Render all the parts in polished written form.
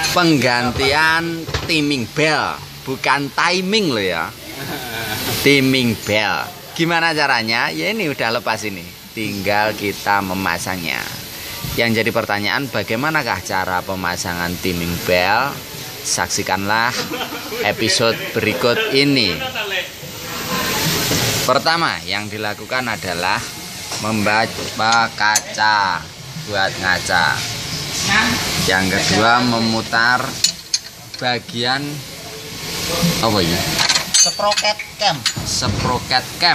penggantian timing bell, bukan timing loh ya. Timing bell. Gimana caranya? Ya ini udah lepas ini. Tinggal kita memasangnya. Yang jadi pertanyaan, bagaimanakah cara pemasangan timing bell? Saksikanlah episode berikut ini. Pertama yang dilakukan adalah membaca kaca buat ngaca. Yang kedua memutar bagian apa ini? Sprocket cam. Sprocket cam.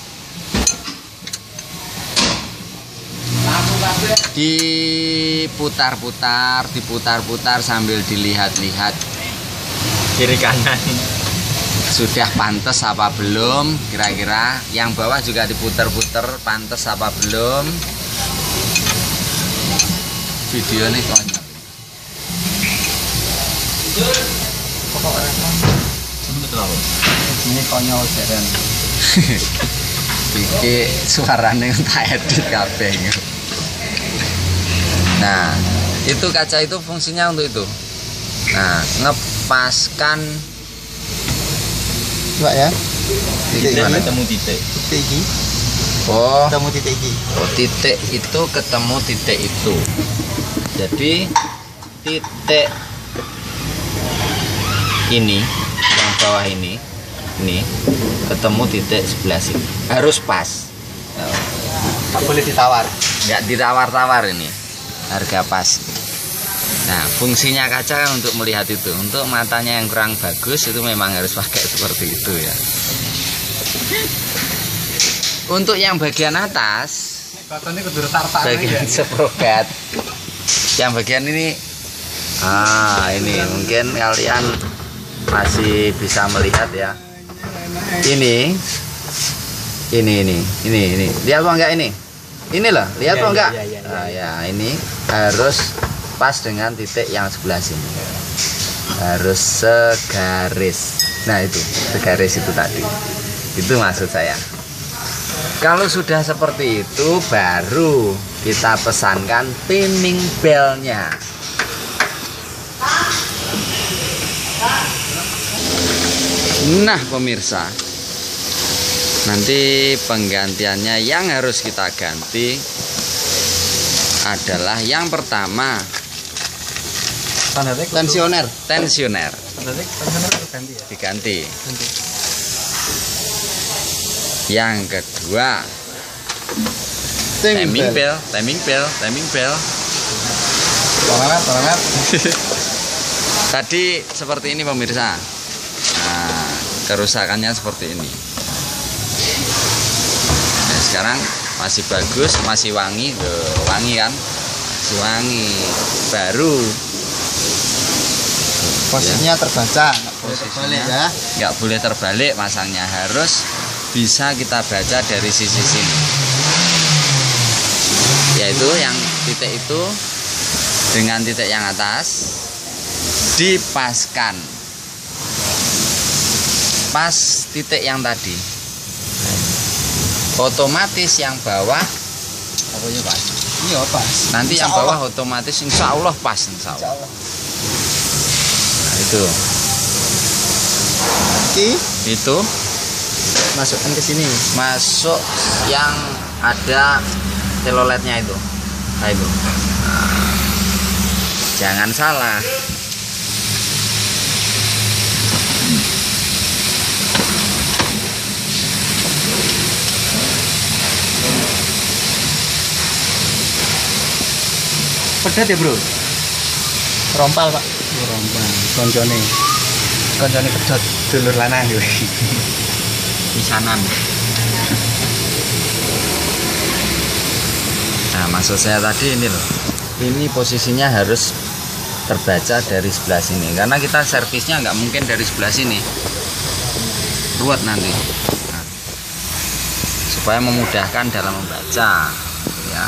Diputar-putar sambil dilihat-lihat Kiri kanan. sudah pantas apa belum, kira-kira. Yang bawah juga diputar-putar pantas apa belum. Video nih konyol. Ini konyol jaren. Iki suaranya tak edit kabeh. Nah, itu kaca itu fungsinya untuk itu. Nah, ngepaskan Coba ya. titik mana? Ketemu titik. Titik iki. Oh, Ketemu titik iki. oh, titik itu ketemu titik itu. Jadi titik ini yang bawah ini ketemu titik sebelah sini. Harus pas. Tak boleh ditawar. Nggak ditawar-tawar ini. Harga pas. Nah, fungsinya kaca kan untuk melihat itu. Untuk matanya yang kurang bagus itu memang harus pakai seperti itu ya. Untuk yang bagian atas, bagian sprocket, yang bagian ini, ini mungkin kalian masih bisa melihat ya. Ini. Lihat apa enggak ini? Ini loh, lihat apa enggak? Nah, ya ini harus pas dengan titik yang sebelah sini. Harus segaris. Nah itu, segaris itu tadi. Itu maksud saya. Kalau sudah seperti itu, baru kita pesankan timing bellnya. Nah pemirsa, nanti penggantiannya yang harus kita ganti adalah yang pertama tensioner. Diganti. Yang kedua timing bell. Tolongan. Tadi seperti ini pemirsa. Nah, kerusakannya seperti ini. Nah, sekarang masih bagus, masih wangi. Loh, wangi kan? Masih wangi. Baru Posisinya terbaca. posisinya nggak boleh terbalik, masangnya harus bisa kita baca dari sisi sini, yaitu yang titik itu dengan titik yang atas dipaskan pas titik yang tadi, otomatis yang bawah pokoknya pas. Iya pas. Nanti yang bawah otomatis insya Allah pas, insya Allah. Nah, itu Masukkan ke sini. masuk yang ada teloletnya itu. Nah, itu. Nah, jangan salah. Pedet ya, Bro? Rompal, Pak. Rompal. Koncone pedot dulur lanang yo. Pisanan. Nah, maksud saya tadi ini loh. Ini posisinya harus terbaca dari sebelah sini, karena kita servisnya nggak mungkin dari sebelah sini. Ruwet nanti. Nah, supaya memudahkan dalam membaca ya.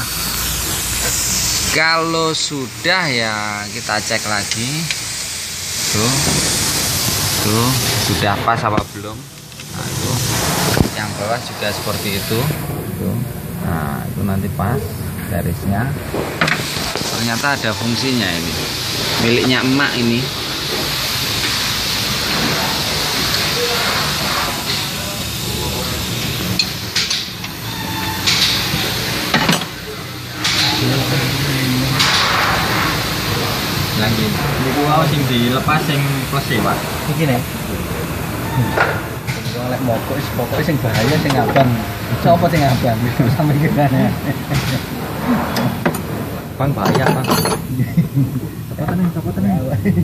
Kalau sudah ya kita cek lagi. Tuh sudah pas apa belum. Nah, itu yang bawah juga seperti itu. Tuh. Nah, itu nanti pas garisnya. ternyata ada fungsinya ini. Miliknya emak ini. Lagi. Niku wae sing dilepas sing plus e, Pak. Iki nek. Lek mogok pokoke sing bahaya sing abang. Sopo sing abang? Sampe gimana? Bang bahaya, Bang. Apa tenang?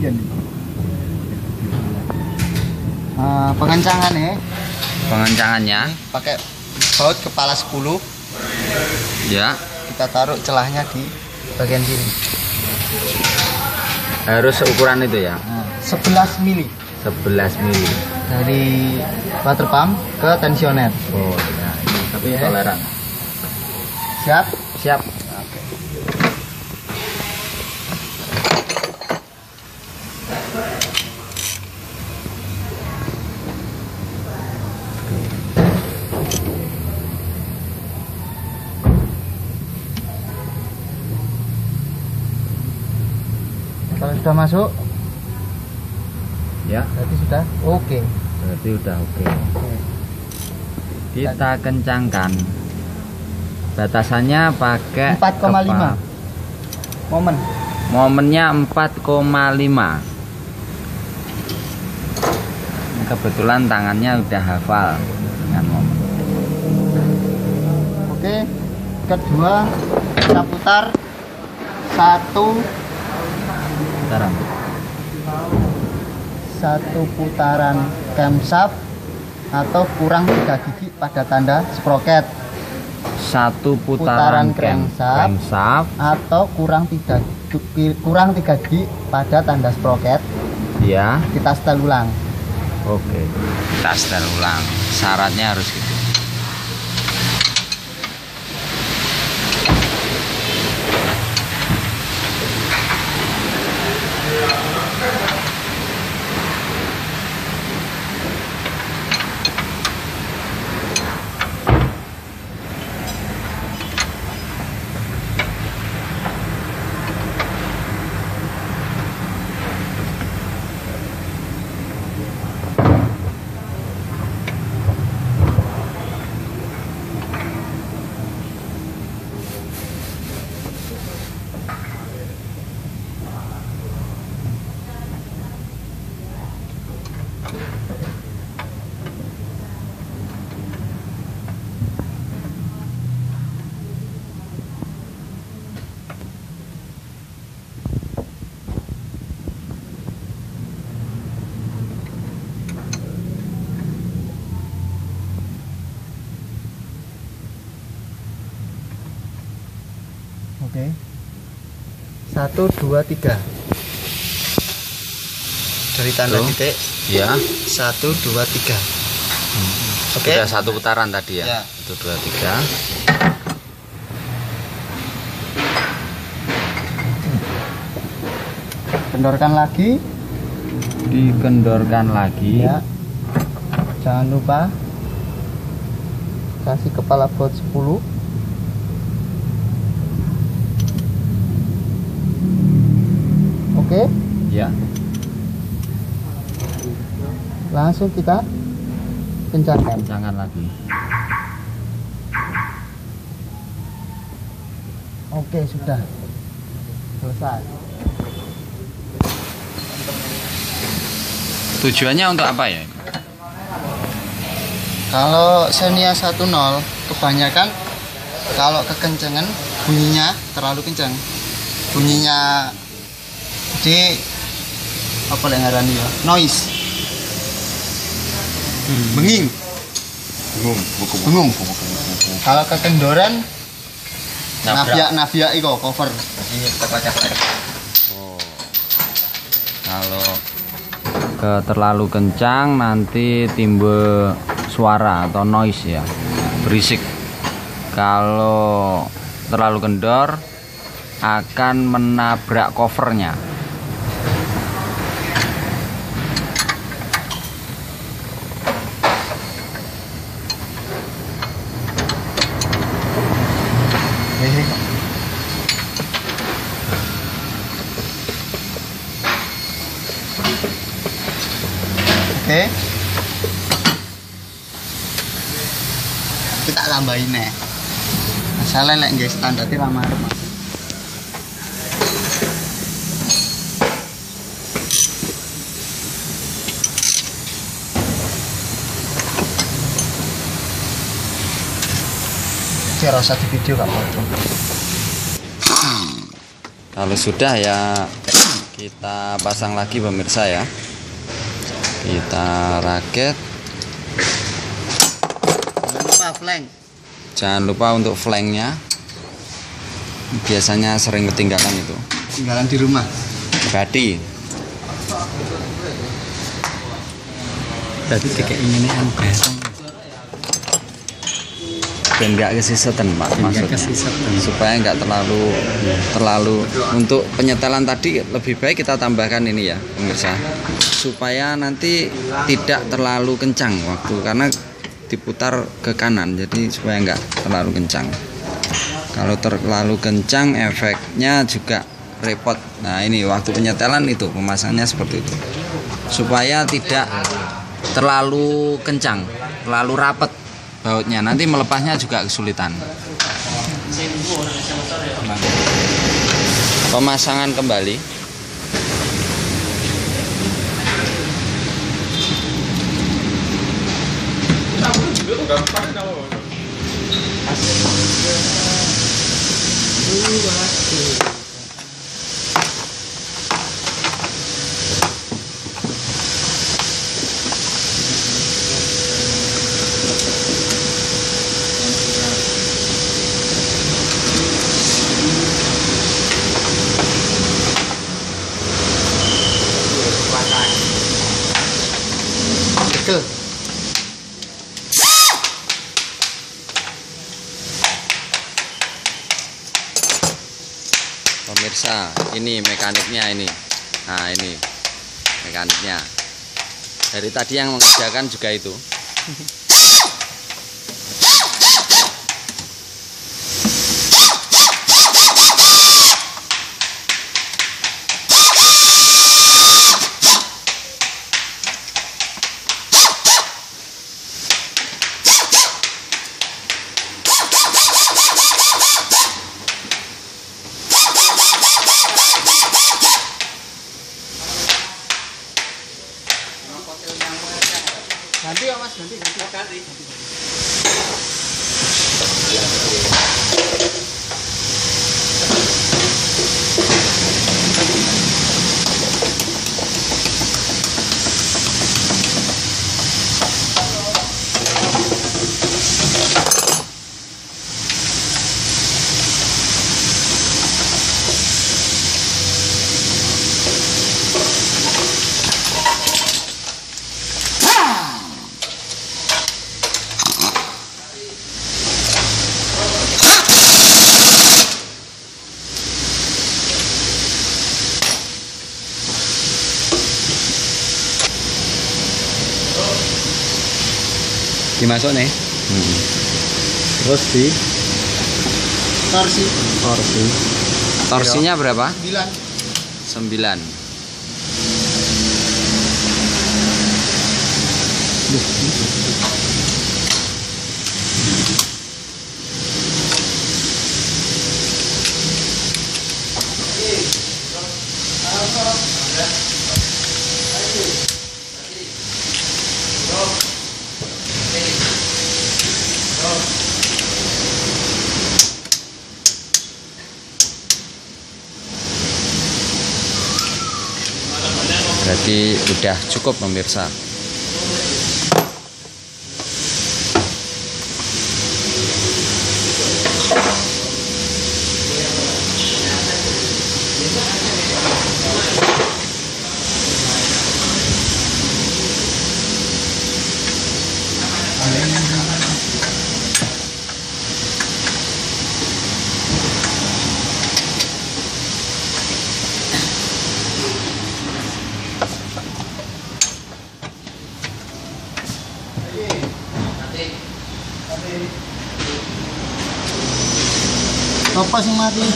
Pengencangan ya. Pengencangannya Pakai baut kepala 10. ya Kita taruh celahnya di bagian sini. harus seukuran itu ya. 11 mili 11 mili. dari water pump ke tensioner. Oh ya, tapi Ya. toleran. Siap? Siap. Kalau sudah masuk, Ya, berarti sudah oke. berarti udah oke. Kita kencangkan. Batasannya pakai 4,5 momen. momennya 4,5. Kebetulan tangannya udah hafal dengan momen. Oke, kedua kita putar satu putaran camshaft atau kurang 3 gigi pada tanda sprocket, Satu putaran crankshaft atau kurang 3 gigi pada tanda sprocket. ya. Kita setel ulang. Oke, kita setel ulang. Syaratnya harus gitu. Oke. 1 2 3. Dari tanda Tuh. titik Ya, 1 2 3. Oke. sudah satu putaran tadi ya. Ya. 1 2 3. Kendorkan lagi. Dikendorkan lagi. Ya. Jangan lupa kasih kepala baut 10. Oke, Ya. langsung kita kencangkan. Kencangkan lagi. Oke, sudah selesai. Tujuannya untuk apa ya? Kalau Xenia 10 kebanyakan kalau kekencengan bunyinya terlalu kencang. Bunyinya di apa yang ngarani ya? Noise. Benging. Bengung. Kalau kekendoran navia iko cover. Oh. Kalau terlalu kencang nanti timbul suara atau noise ya, berisik. Kalau terlalu kendor akan menabrak covernya. jahe. Kita tambahin nih. Masalah lek nggih standar iki ra marep. Rasa di video Kak Foto. Kalau sudah ya kita pasang lagi pemirsa ya. Kita rakit. Jangan lupa flank. Jangan lupa untuk flanknya. Biasanya sering ketinggalan itu. Tinggalan di rumah. Badi. Tadi kayak ini kan besong. Dan nggak kesiseten Pak, maksudnya supaya nggak terlalu untuk penyetelan tadi lebih baik kita tambahkan ini ya pemirsa, supaya nanti tidak terlalu kencang waktu karena diputar ke kanan, jadi supaya nggak terlalu kencang. Kalau terlalu kencang efeknya juga repot. Nah ini waktu penyetelan itu pemasangannya seperti itu, supaya tidak terlalu kencang, terlalu rapet bautnya, nanti melepasnya juga kesulitan. Pemasangan kembali. Betul. Pemirsa, ini mekaniknya ini. Nah, ini mekaniknya. Dari tadi yang mengerjakan juga itu. Ganti ya Mas, ganti. Dimasuk nih. Terus di torsi. Torsinya berapa? 9. 9. Berarti udah cukup pemirsa. Apa sih mati?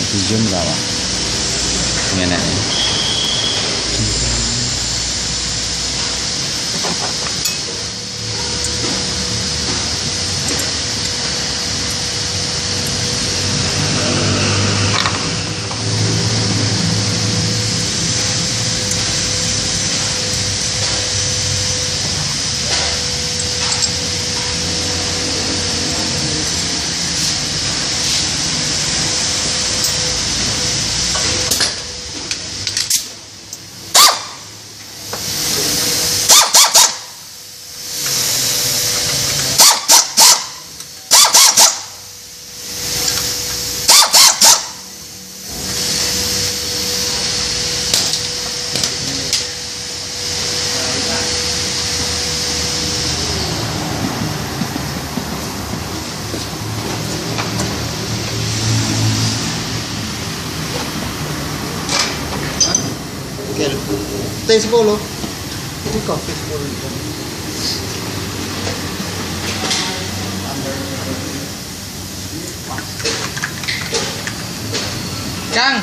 di zoom kawan. Ngene. T10 ini kok T10 Kang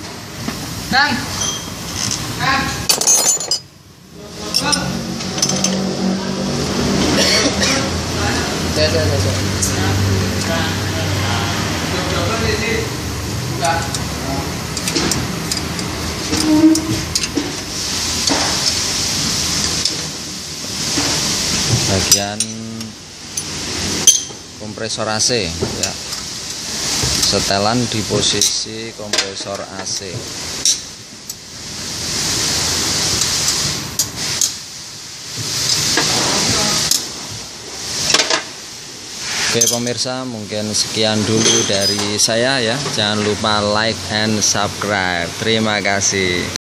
bagian kompresor AC ya, setelan di posisi kompresor AC. Oke pemirsa, mungkin sekian dulu dari saya ya. Jangan lupa like and subscribe. Terima kasih.